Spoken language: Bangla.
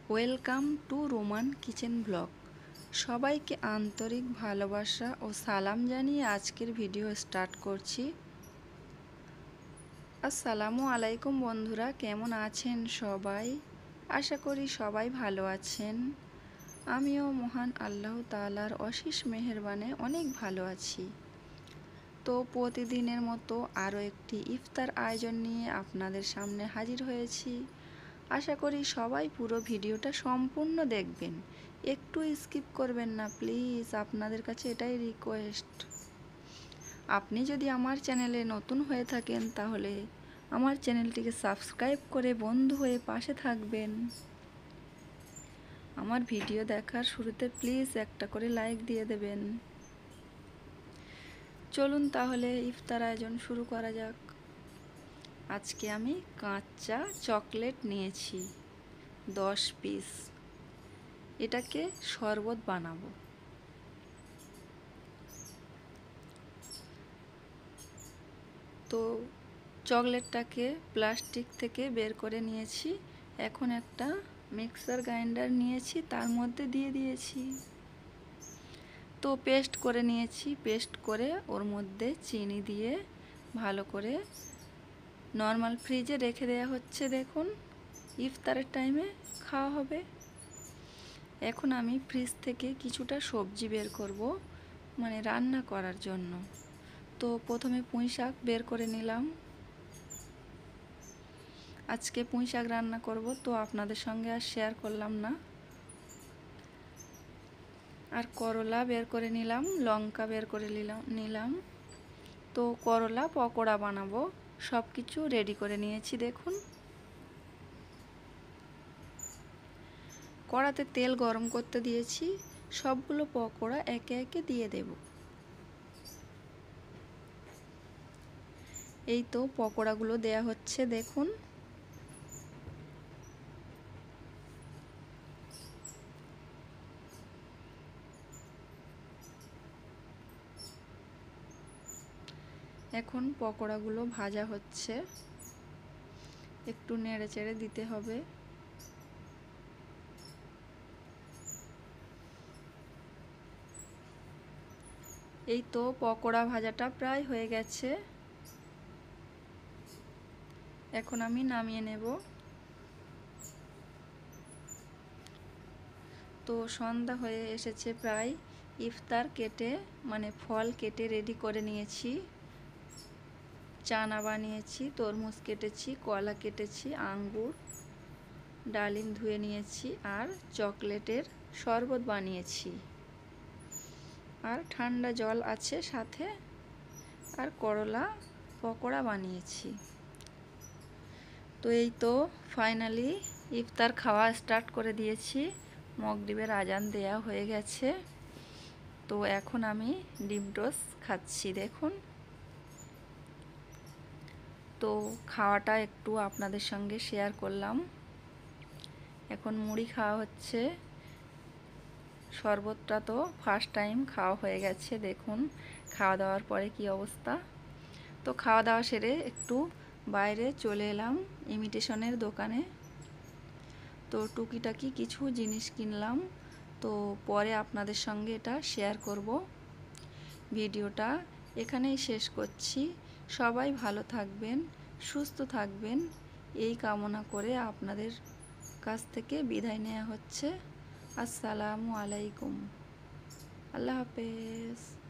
Welcome to Roman kitchen blog. সবাইকে আন্তরিক ভালোবাসা ও সালাম জানিয়ে আজকের ভিডিও স্টার্ট করছি। আসসালামু আলাইকুম বন্ধুরা, কেমন আছেন সবাই? আশা করি সবাই ভালো আছেন। আমিও মহান আল্লাহ তাআলার অশেষ মেহেরবানে অনেক ভালো আছি। তো প্রতিদিনের মতো আরও একটি ইফতার আয়োজন নিয়ে আপনাদের সামনে হাজির হয়েছি। আশা করি সবাই পুরো ভিডিওটা সম্পূর্ণ দেখবেন, একটু স্কিপ করবেন না প্লিজ, আপনাদের কাছে এটাই রিকোয়েস্ট। আপনি যদি আমার চ্যানেলে নতুন হয়ে থাকেন তাহলে আমার চ্যানেলটিকে সাবস্ক্রাইব করে বন্ধু হয়ে পাশে থাকবেন। আমার ভিডিও দেখার শুরুতে প্লিজ একটা করে লাইক দিয়ে দেবেন। চলুন তাহলে ইফতার আয়োজন শুরু করা যাক। আজকে আমি কাঁচা চকলেট নিয়েছি 10 পিস। এটাকে শরবত বানাবো। তো চকলেটটাকে প্লাস্টিক থেকে বের করে নিয়েছি। এখন একটা মিক্সার গ্রাইন্ডার নিয়েছি, তার মধ্যে দিয়ে দিয়েছি। তো পেস্ট করে নিয়েছি। পেস্ট করে ওর মধ্যে চিনি দিয়ে ভালো করে নর্মাল ফ্রিজে রেখে দেওয়া হচ্ছে। দেখুন, ইফতারের টাইমে খাওয়া হবে। এখন আমি ফ্রিজ থেকে কিছুটা সবজি বের করব, মানে রান্না করার জন্য। তো প্রথমে পুঁই শাক বের করে নিলাম। আজকে পুঁই শাক রান্না করব, তো আপনাদের সঙ্গে আর শেয়ার করলাম না। আর করলা বের করে নিলাম, লঙ্কা বের করে নিলাম। তো করলা পকোড়া বানাবো, সব কিছু রেডি করে নিয়েছি। দেখুন, কড়াতে তেল গরম করতে দিয়েছি। সবগুলো পকোড়া একে একে দিয়ে দেব। এই তো পকোড়াগুলো দেয়া হচ্ছে। দেখুন, এখন পকোড়াগুলো ভাজা হচ্ছে, একটু নেড়ে চেড়ে দিতে হবে। এই তো পকোড়া ভাজাটা প্রায় হয়ে গেছে। এখন আমি নামিয়ে নেব। তো সন্ধ্যা হয়ে এসেছে প্রায়। ইফতার কেটে মানে ফল কেটে রেডি করে নিয়েছি। চানা বানিয়েছি, তরমুজ কেটেছি, কলা কেটেছি, আঙ্গুর, ডালিম ধুয়ে নিয়েছি, আর চকলেটের শরবত বানিয়েছি, আর ঠান্ডা জল আছে সাথে, আর করলা পকোড়া বানিয়েছি। তো এই তো ফাইনালি ইফতার খাওয়া স্টার্ট করে দিয়েছি। মাগরিবের আজান দেয়া হয়ে গেছে। তো এখন আমি ডিম টোস্ট খাচ্ছি। দেখুন, তো খাওয়াটা একটু আপনাদের সঙ্গে শেয়ার করলাম। এখন মুড়ি খাওয়া হচ্ছে। শরবতটা তো ফার্স্ট টাইম খাওয়া হয়ে গেছে। দেখুন খাওয়া দাওয়ার পরে কি অবস্থা। তো খাওয়া দাওয়া সেরে একটু বাইরে চলে এলাম ইমিটেশনের দোকানে। তো টুকিটাকি কিছু জিনিস কিনলাম। তো পরে আপনাদের সঙ্গে এটা শেয়ার করব। ভিডিওটা এখানেই শেষ করছি। সবাই ভালো থাকবেন, সুস্থ থাকবেন, এই কামনা করে আপনাদের কাছ থেকে বিদায় নেওয়া হচ্ছে। আসসালামু আলাইকুম। আল্লাহ হাফেজ।